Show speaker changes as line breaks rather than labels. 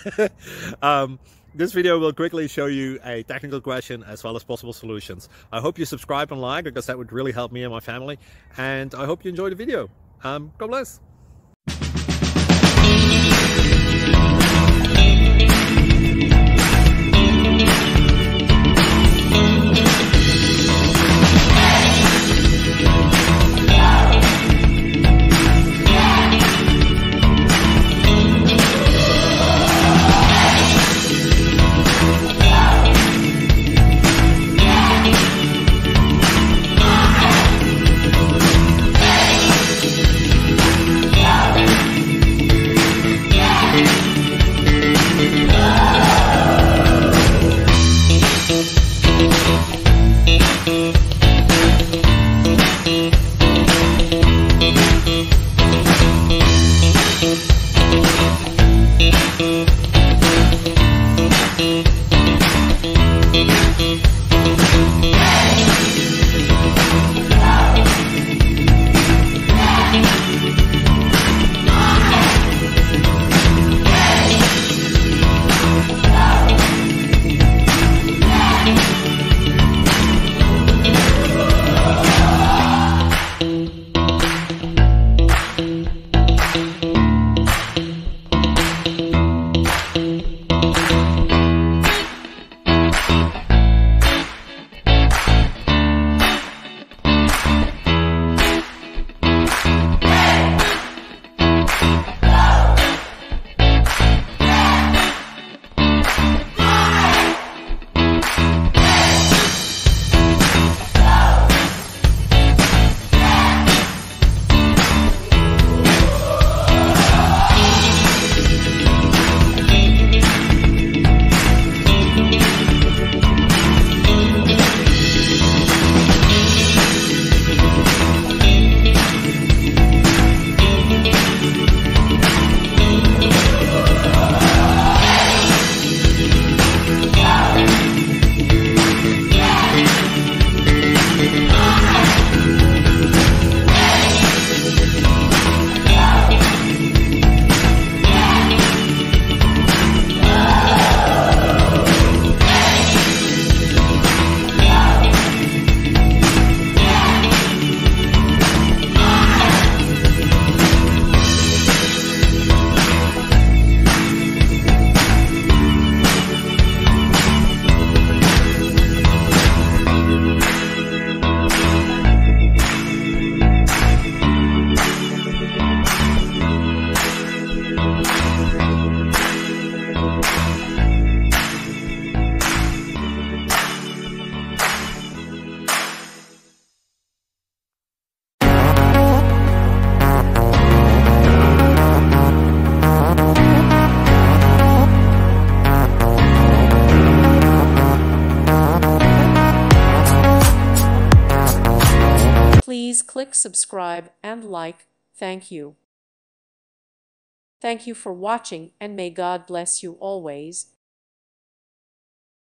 This video will quickly show you a technical question as well as possible solutions. I hope you subscribe and like, because that would really help me and my family. And I hope you enjoy the video. God bless.
Please click subscribe and like. Thank you. Thank you for watching, and may God bless you always.